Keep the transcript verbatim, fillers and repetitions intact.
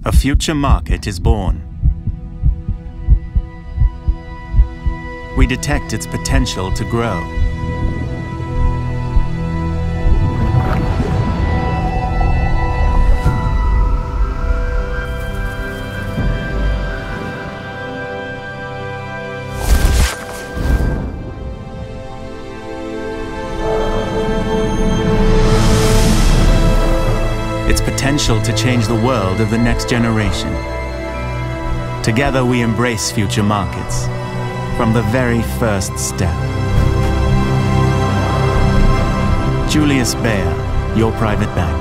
A future market is born. We detect its potential to grow. Its potential to change the world of the next generation. Together we embrace future markets, from the very first step. Julius Baer, your private bank.